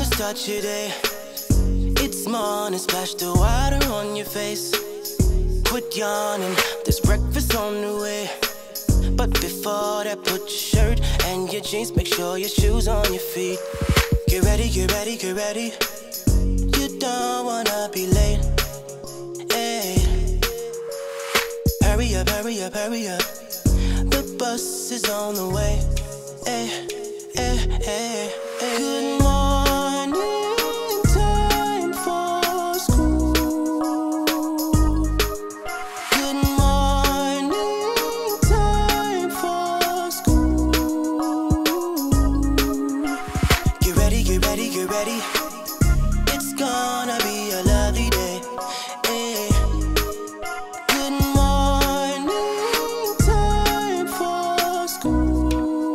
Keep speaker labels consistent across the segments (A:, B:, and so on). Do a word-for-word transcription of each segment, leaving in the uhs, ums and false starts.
A: start your day. It's morning, splash the water on your face. Quit yawning, there's breakfast on the way. But before that, put your shirt and your jeans, make sure your shoes on your feet. Get ready, get ready, get ready. You don't wanna be late. Hey. Hurry up, hurry up, hurry up. The bus is on the way. Hey, hey, hey, hey. Good morning, time for school. Good morning, time for school. Get ready, get ready, get ready. It's gonna be a lovely day. Hey. Good morning, time for school.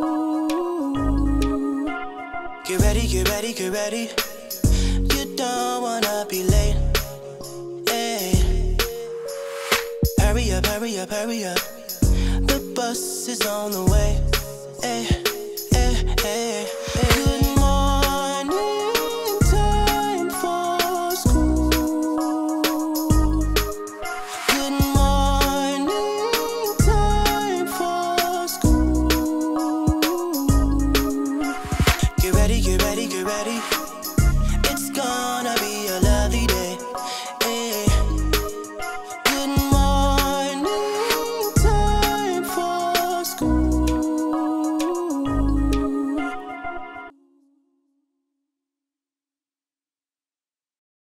A: Get ready, get ready, get ready. You don't wanna be late. Hey. Hurry up, hurry up, hurry up. The bus is on the way. Hey.